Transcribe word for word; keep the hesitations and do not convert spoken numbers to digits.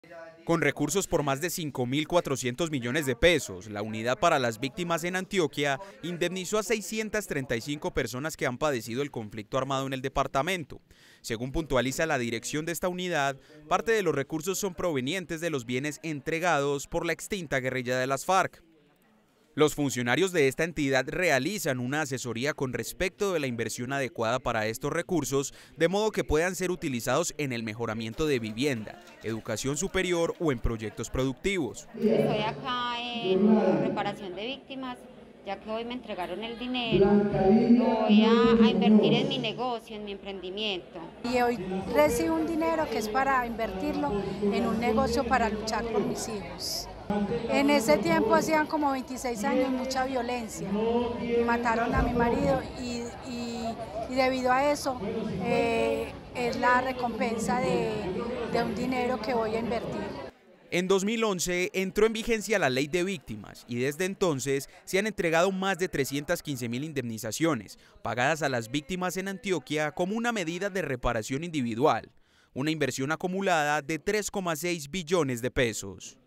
Con recursos por más de cinco mil cuatrocientos millones de pesos, la Unidad para las Víctimas en Antioquia indemnizó a seiscientas treinta y cinco personas que han padecido el conflicto armado en el departamento. Según puntualiza la dirección de esta unidad, parte de los recursos son provenientes de los bienes entregados por la extinta guerrilla de las FARC. Los funcionarios de esta entidad realizan una asesoría con respecto de la inversión adecuada para estos recursos, de modo que puedan ser utilizados en el mejoramiento de vivienda, educación superior o en proyectos productivos. Estoy acá en reparación de víctimas, ya que hoy me entregaron el dinero, lo voy a, a invertir en mi negocio, en mi emprendimiento. Y hoy recibo un dinero que es para invertirlo en un negocio para luchar por mis hijos. En ese tiempo hacían como veintiséis años, mucha violencia, y mataron a mi marido y, y, y debido a eso eh, es la recompensa de, de un dinero que voy a invertir. En dos mil once entró en vigencia la Ley de Víctimas y desde entonces se han entregado más de trescientas quince mil indemnizaciones pagadas a las víctimas en Antioquia como una medida de reparación individual, una inversión acumulada de tres coma seis billones de pesos.